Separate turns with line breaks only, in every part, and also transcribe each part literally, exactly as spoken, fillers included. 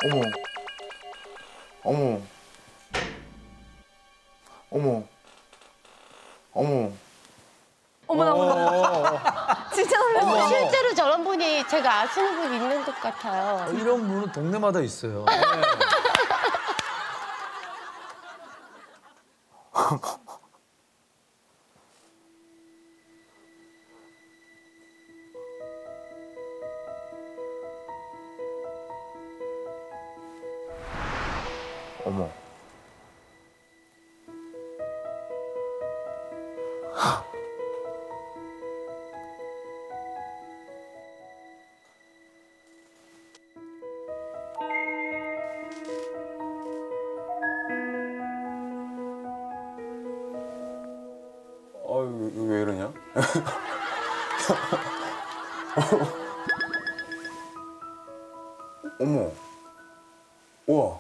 어머. 어머. 어머. 어머.
어머나, 어머나. 진짜 놀랐어.
실제로 저런 분이 제가 아시는 분 있는 것 같아요.
이런 분은 동네마다 있어요. 네.
어머. 어, 이거 왜 이러냐? 어머. 우와.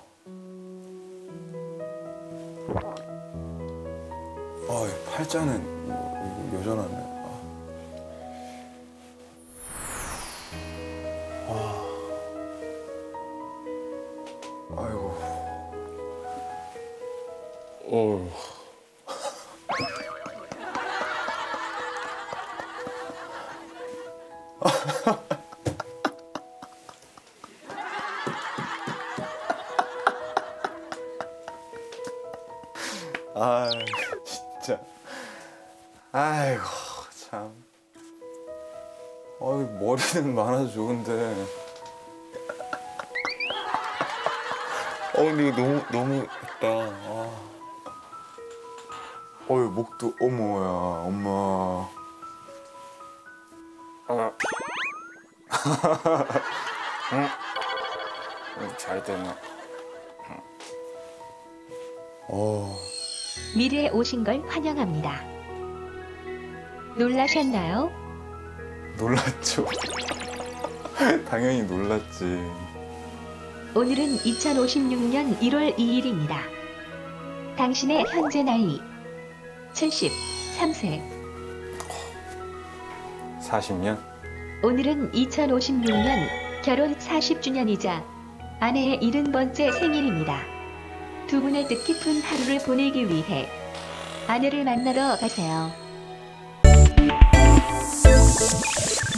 아, 팔자는 여전하네. 아. 아이고. 어. 아, 진짜. 아이고, 참. 어이, 머리는 많아서 좋은데. 어, 근데 이거 너무, 너무 있다. 아. 어이, 목도, 어머야, 엄마. 아. 응? 잘 되나? 응. 어.
미래에 오신 걸 환영합니다. 놀라셨나요?
놀랐죠. 당연히 놀랐지.
오늘은 이천오십육 년 일월 이일입니다. 당신의 현재 나이 칠십삼 세.
사십 년?
오늘은 이천오십육 년 결혼 사십 주년이자 아내의 일흔 번째 생일입니다. 두 분의 뜻깊은 하루를 보내기 위해 아내를 만나러 가세요.